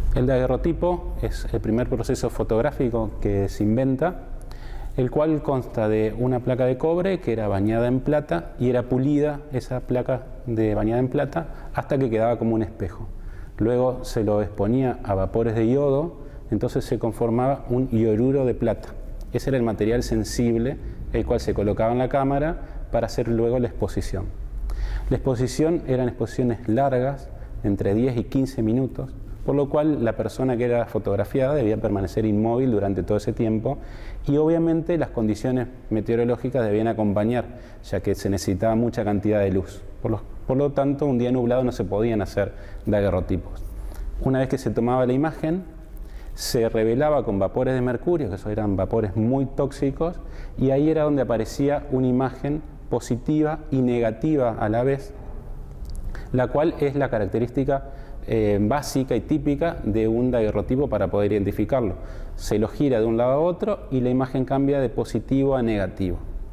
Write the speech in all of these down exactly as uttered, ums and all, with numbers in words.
El daguerrotipo es el primer proceso fotográfico que se inventa, el cual consta de una placa de cobre que era bañada en plata y era pulida esa placa de bañada en plata hasta que quedaba como un espejo. Luego se lo exponía a vapores de yodo, entonces se conformaba un ioduro de plata. Ese era el material sensible, el cual se colocaba en la cámara para hacer luego la exposición. La exposición eran exposiciones largas, entre diez y quince minutos, por lo cual la persona que era fotografiada debía permanecer inmóvil durante todo ese tiempo y obviamente las condiciones meteorológicas debían acompañar, ya que se necesitaba mucha cantidad de luz. Por lo, por lo tanto, un día nublado no se podían hacer daguerrotipos. Una vez que se tomaba la imagen, se revelaba con vapores de mercurio, que esos eran vapores muy tóxicos, y ahí era donde aparecía una imagen positiva y negativa a la vez, la cual es la característica eh, básica y típica de un daguerrotipo para poder identificarlo. Se lo gira de un lado a otro y la imagen cambia de positivo a negativo.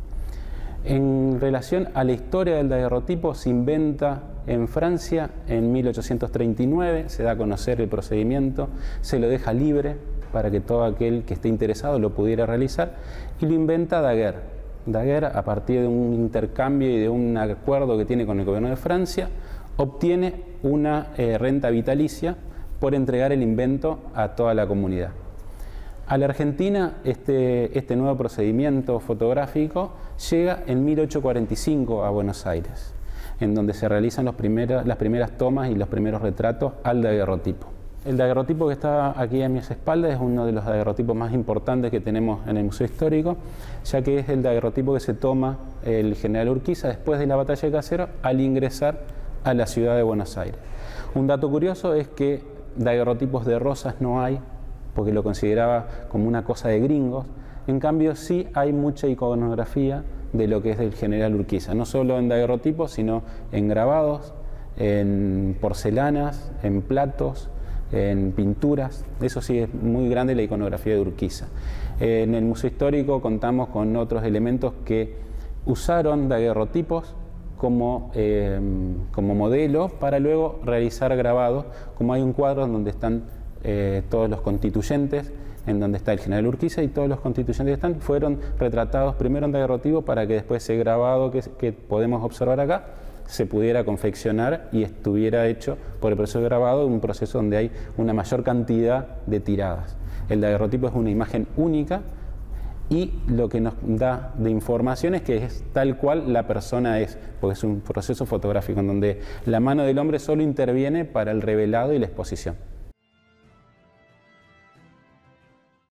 En relación a la historia del daguerrotipo, se inventa en Francia en mil ochocientos treinta y nueve, se da a conocer el procedimiento, se lo deja libre para que todo aquel que esté interesado lo pudiera realizar, y lo inventa Daguerre. Daguerre, a partir de un intercambio y de un acuerdo que tiene con el gobierno de Francia, obtiene una eh, renta vitalicia por entregar el invento a toda la comunidad. A la Argentina, este, este nuevo procedimiento fotográfico llega en mil ochocientos cuarenta y cinco a Buenos Aires, en donde se realizan los primeros, las primeras tomas y los primeros retratos al daguerrotipo. El daguerrotipo que está aquí a mis espaldas es uno de los daguerrotipos más importantes que tenemos en el Museo Histórico, ya que es el daguerrotipo que se toma el general Urquiza después de la batalla de Caseros al ingresar a la ciudad de Buenos Aires. Un dato curioso es que daguerrotipos de rosas no hay, porque lo consideraba como una cosa de gringos. En cambio sí hay mucha iconografía de lo que es del general Urquiza, no solo en daguerrotipos, sino en grabados, en porcelanas, en platos, en pinturas. Eso sí es muy grande la iconografía de Urquiza. En el Museo Histórico contamos con otros elementos que usaron daguerrotipos como, eh, como modelo para luego realizar grabados, como hay un cuadro en donde están eh, todos los constituyentes, en donde está el general Urquiza, y todos los constituyentes que están fueron retratados primero en daguerrotipo para que después ese grabado que, que podemos observar acá se pudiera confeccionar y estuviera hecho por el proceso de grabado, un proceso donde hay una mayor cantidad de tiradas. El daguerrotipo es una imagen única y lo que nos da de información es que es tal cual la persona es, porque es un proceso fotográfico en donde la mano del hombre solo interviene para el revelado y la exposición.